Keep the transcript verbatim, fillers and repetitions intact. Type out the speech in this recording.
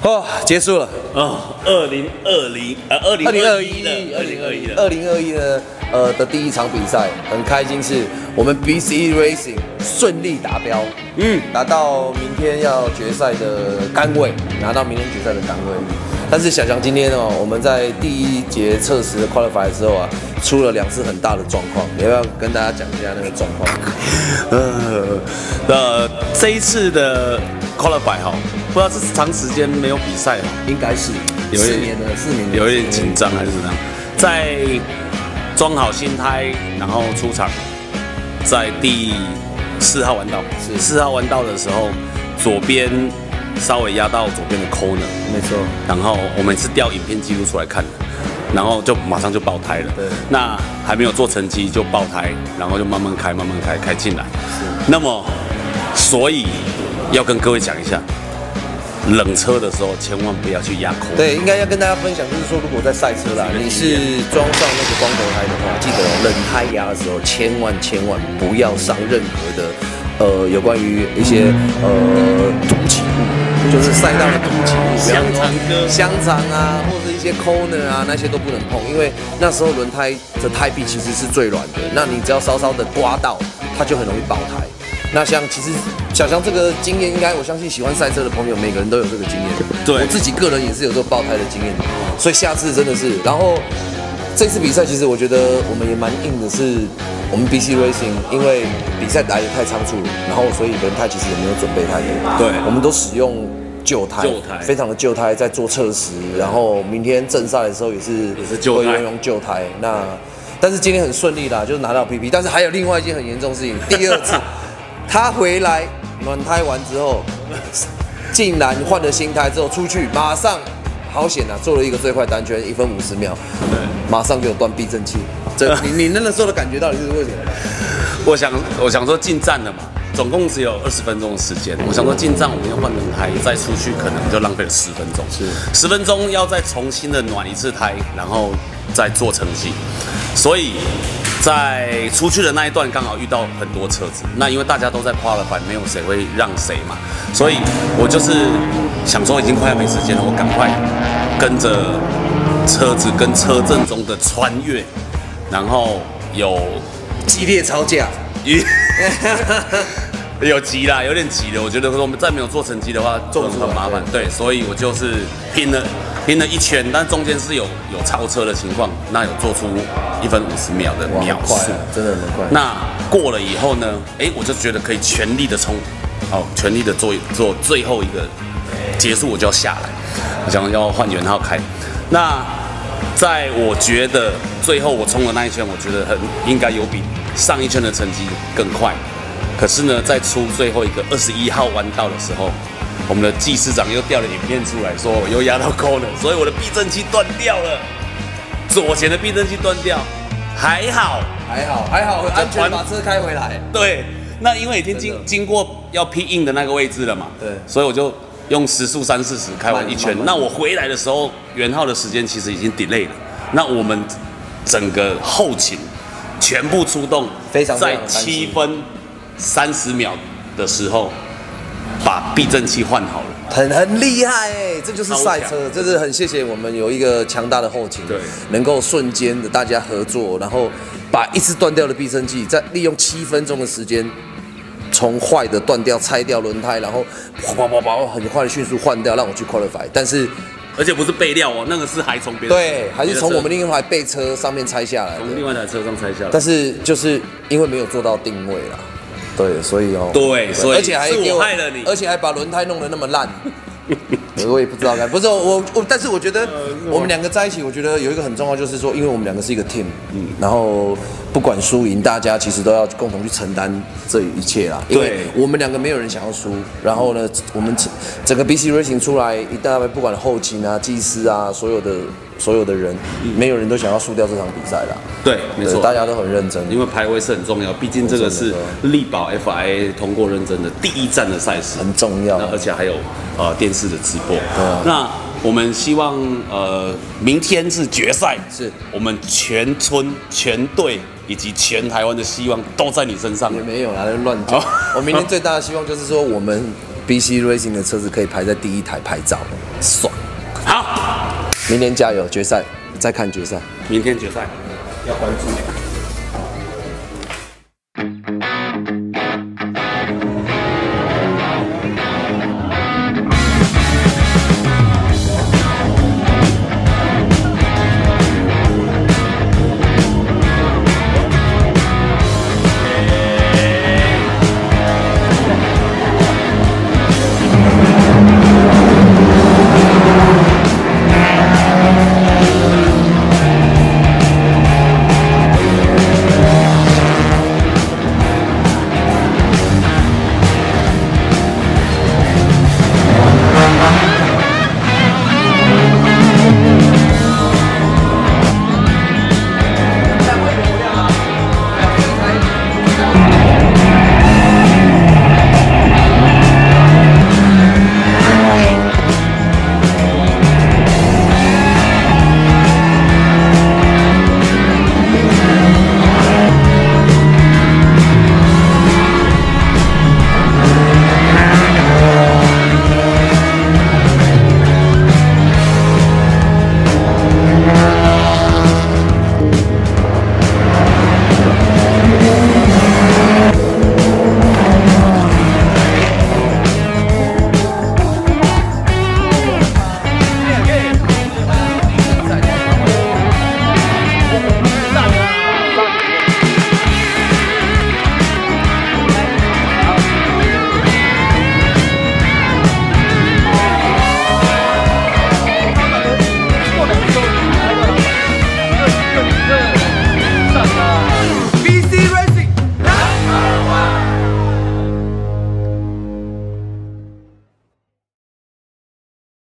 哦，结束了哦，二零二零呃，二零二一的， 二零二一的，二零二一呢，呃的第一场比赛，很开心是我们 B C Racing 顺利达标，嗯，拿到明天要决赛的杆位，拿到明天决赛的杆位。但是小翔今天哦，我们在第一节测试的 qualify 的时候啊，出了两次很大的状况，你要不要跟大家讲一下那个状况？ 呃呃，这一次的 qualify 哈，不知道是长时间没有比赛了， 应该是有四年了，四年有一点紧张还是怎样？在装好新胎，然后出场，在第四号弯道，是四号弯道的时候，左边稍微压到左边的 corner， 没错。然后我们是调影片记录出来看的，然后就马上就爆胎了。对，那还没有做成绩就爆胎，然后就慢慢开，慢慢开，开进来。是。那么，所以要跟各位讲一下。冷车的时候千万不要去压扣。 对，应该要跟大家分享，就是说，如果在赛车啦，你是装上那个光头胎的话，记得冷胎压的时候，千万千万不要上任何的，呃，有关于一些呃凸起物，就是赛道的凸起物， 香肠哥、 香肠啊，或者一些 corner 啊，那些都不能碰，因为那时候轮胎的胎壁其实是最软的，那你只要稍稍的刮到，它就很容易爆胎。那像其实小翔这个经验，应该我相信喜欢赛车的朋友，每个人都有这个经验。对，我自己个人也是有这个爆胎的经验，所以下次真的是。然后这次比赛其实我觉得我们也蛮硬的是，我们 B C Racing 因为比赛来得太仓促了，然后所以轮胎其实也没有准备太多。对，我们都使用旧胎，旧胎非常的旧胎在做测试，然后明天正赛的时候也是也是旧胎， 会用旧胎。那但是今天很顺利啦，就是拿到 P P。但是还有另外一件很严重的事情，第二次。他回来暖胎完之后，竟然换了新胎之后出去，马上好险啊！做了一个最快单圈，一分五十秒，对，马上给我断避震器。这你你那个时候的感觉到底是为什么？ 我想我想说进站了嘛，总共只有二十分钟的时间。我想说进站我们要换轮胎，再出去可能就浪费了十分钟。是十分钟要再重新的暖一次胎，然后再做成绩，所以。在出去的那一段刚好遇到很多车子，那因为大家都在qualify，没有谁会让谁嘛，所以我就是想说已经快要没时间了，我赶快跟着车子跟车阵中的穿越，然后有激烈吵架， 有急啦，有点急了。我觉得说我们再没有做成绩的话，做很麻烦，对，所以我就是拼了。拼了一圈，但中间是有有超车的情况，那有做出一分五十秒的秒数， 真的很快。 那过了以后呢，哎、欸，我就觉得可以全力的冲，好，全力的做做最后一个结束，我就要下来，我想要换元号开。那在我觉得最后我冲的那一圈，我觉得很应该有比上一圈的成绩更快。可是呢，在出最后一个二十一号弯道的时候。我们的技师长又调了影片出来，说我又压到 corner， 所以我的避震器断掉了，左前的避震器断掉，还好， 还好，还好，安全把车开回来。 对，那因为已经经经过要 P in 的那个位置了嘛，对，所以我就用时速三四十开完一圈。那我回来的时候，元浩的时间其实已经 delay 了。那我们整个后勤全部出动， 非常在七分三十秒的时候。把避震器换好了， 很很厉害哎，这就是赛车，这是很谢谢我们有一个强大的后勤，对，能够瞬间的大家合作，然后把一次断掉的避震器，再利用七分钟的时间，从坏的断掉、拆掉轮胎，然后啪啪啪啪很快的迅速换掉，让我去 qualify， 但是而且不是备料哦，那个是还从别的对，还是从我们另外一台备车上面拆下来， 从另外一台车上拆下来， 但是就是因为没有做到定位啦。对，所以哦， 对，所以而且还是我害了你， 而且还把轮胎弄得那么烂，我也不知道该，不是我我，但是我觉得我们两个在一起，我觉得有一个很重要，就是说，因为我们两个是一个 team， 嗯，然后不管输赢，大家其实都要共同去承担这一切啦，因为我们两个没有人想要输，然后呢，我们整个 B C Racing 出来一大堆，不管后勤啊、技师啊，所有的。所有的人，没有人都想要输掉这场比赛啦。 对，没错， 大家都很认真， 因为排位是很重要，毕竟这个是力保 F I A 通过认证的第一站的赛事， 很重要。 而且还有呃电视的直播。对啊。那我们希望呃明天是决赛，是我们全村全队以及全台湾的希望都在你身上。 也没有啦，乱讲。我明天最大的希望就是说我们 B C Racing 的车子可以排在第一台拍照，爽。 好， 明年加油，决赛再看决赛。 明天决赛要关注。